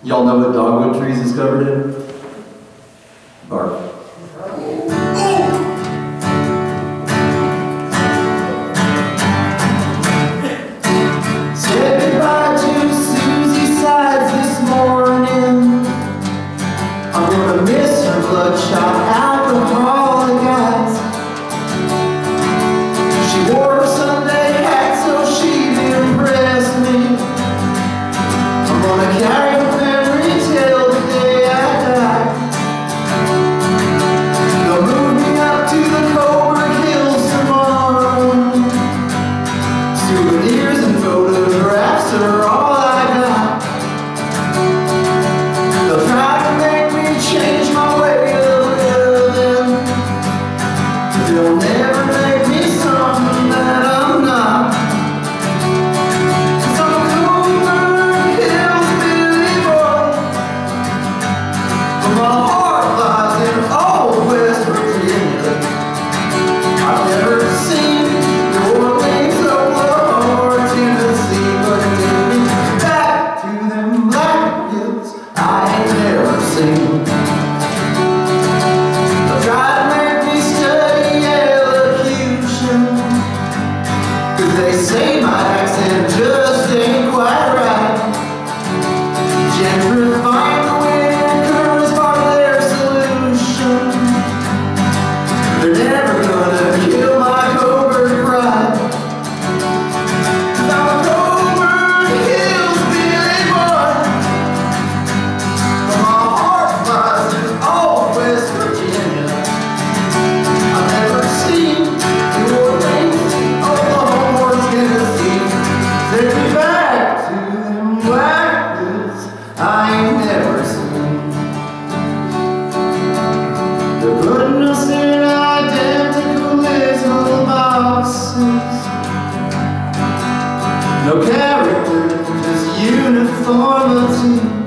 Y'all know what dogwood trees is covered in? Bark. Said goodbye to Susie Sides this morning. I'm gonna miss her bloodshot alcoholic eyes. She wore her Sunday hat so she'd impress me. I'm gonna carry her memory till the day I die. They'll move me up to the Coburg Hills tomorrow. Souvenirs and photographs are all I got. They'll try to make me change my way of living. They'll never make me something that I'm not. 'Cause I'm a Coburg Hillbilly boy, but my heart lies in old West Virginia. I've never seen New Orleans, Oklahoma, or Tennessee, but take me back to them black hills I ain't never seen. They'll try to make me study elocution, 'cause they say my accent just ain't quite right. Gentrifying the wind current is part of their solution. They're never gonna kill my Coburg pride. 'Cause I'm a Coburg Hillbilly boy, but my heart lies in old West Virginia. I've never seen New Orleans, Oklahoma, or Tennessee. Take me back to them black hills I ain't never seen. They're putting us in identical little boxes. No character, just uniformity.